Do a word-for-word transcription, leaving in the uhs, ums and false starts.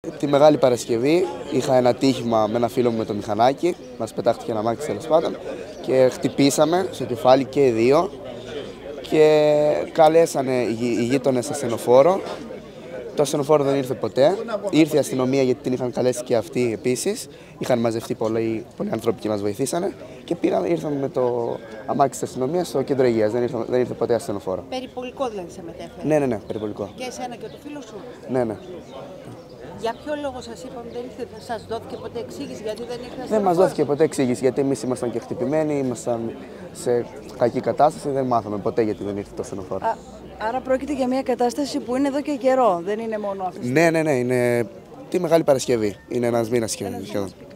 Τη Μεγάλη Παρασκευή είχα ένα ατύχημα με ένα φίλο μου με το μηχανάκι. Μας πετάχτηκε ένα αμάξι τέλος πάντων και χτυπήσαμε στο κεφάλι και οι δύο. Και καλέσανε οι γείτονες ασθενοφόρο. Το ασθενοφόρο δεν ήρθε ποτέ. Ήρθε η αστυνομία γιατί την είχαν καλέσει και αυτοί επίσης. Είχαν μαζευτεί πολλοί, πολλοί άνθρωποι και μας βοηθήσανε. Και πήγαμε, ήρθαμε με το αμάξι της αστυνομίας στο κέντρο υγείας. Δεν ήρθε, δεν ήρθε ποτέ ασθενοφόρο. Περιπολικό δηλαδή σε μετέφερε? Ναι, ναι, ναι, περιπολικό. Και εσένα και το φίλο σου? Ναι, ναι. Για ποιο λόγο σας είπαμε δεν ήρθε, σας δόθηκε ποτέ εξήγηση, γιατί δεν ήρθε? Δεν μας δόθηκε ποτέ εξήγηση, γιατί εμείς ήμασταν και χτυπημένοι, ήμασταν σε κακή κατάσταση, δεν μάθαμε ποτέ γιατί δεν ήρθε το ασθενοφόρο. Α, άρα πρόκειται για μια κατάσταση που είναι εδώ και καιρό, δεν είναι μόνο αυτή? Ναι, ναι, ναι, είναι τη Μεγάλη Παρασκευή, είναι ένας μήνας σχεδόν.